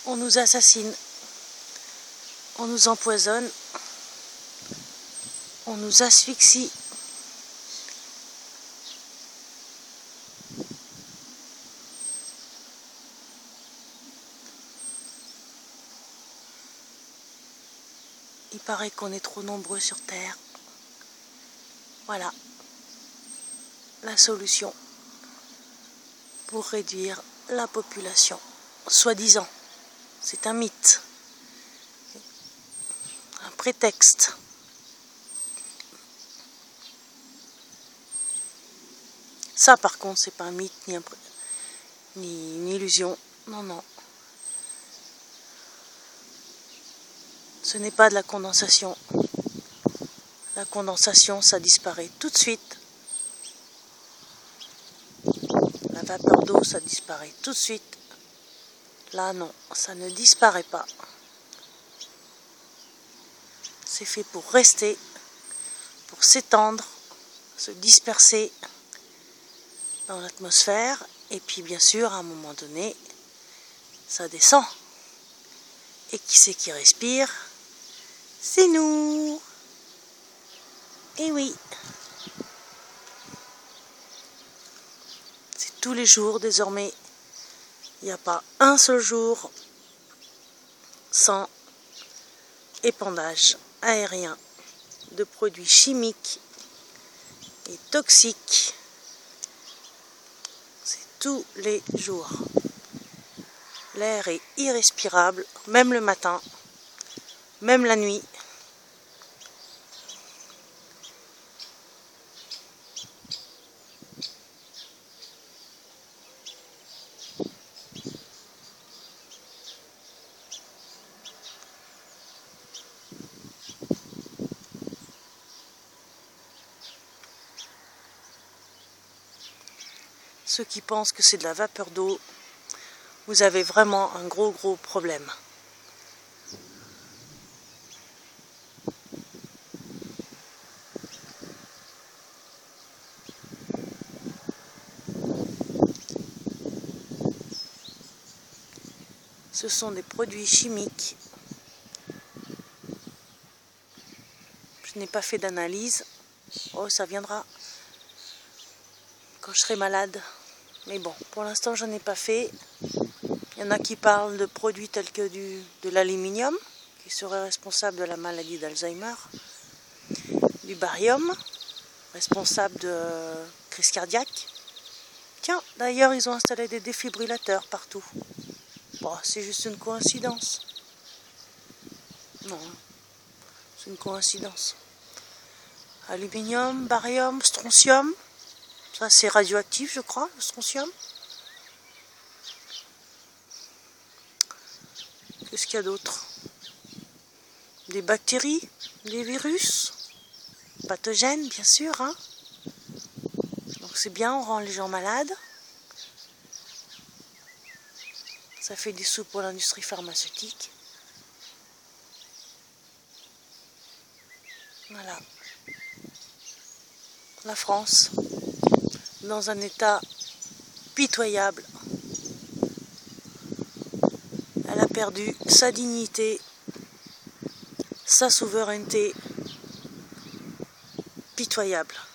On nous assassine, on nous empoisonne, on nous asphyxie. Il paraît qu'on est trop nombreux sur Terre. Voilà la solution pour réduire la population, soi-disant. C'est un mythe, un prétexte. Ça par contre c'est pas un mythe ni une illusion, non non. Ce n'est pas de la condensation. La condensation, ça disparaît tout de suite. La vapeur d'eau, ça disparaît tout de suite. Là, non, ça ne disparaît pas. C'est fait pour rester, pour s'étendre, se disperser dans l'atmosphère. Et puis, bien sûr, à un moment donné, ça descend. Et qui c'est qui respire? C'est nous! Et oui! C'est tous les jours désormais. Il n'y a pas un seul jour sans épandage aérien de produits chimiques et toxiques. C'est tous les jours. L'air est irrespirable, même le matin, même la nuit. Ceux qui pensent que c'est de la vapeur d'eau, vous avez vraiment un gros problème. Ce sont des produits chimiques. Je n'ai pas fait d'analyse. Oh, ça viendra quand je serai malade. Mais bon, pour l'instant, j'en ai pas fait. Il y en a qui parlent de produits tels que de l'aluminium, qui serait responsable de la maladie d'Alzheimer, du barium, responsable de crise cardiaque. Tiens, d'ailleurs, ils ont installé des défibrillateurs partout. Bon, c'est juste une coïncidence. Non, c'est une coïncidence. Aluminium, barium, strontium. Ça, c'est radioactif, je crois, le strontium. Qu'est-ce qu'il y a d'autre? Des bactéries, des virus, pathogènes, bien sûr. Hein. Donc c'est bien, on rend les gens malades. Ça fait des sous pour l'industrie pharmaceutique. Voilà. La France, dans un état pitoyable. Elle a perdu sa dignité, sa souveraineté, pitoyable.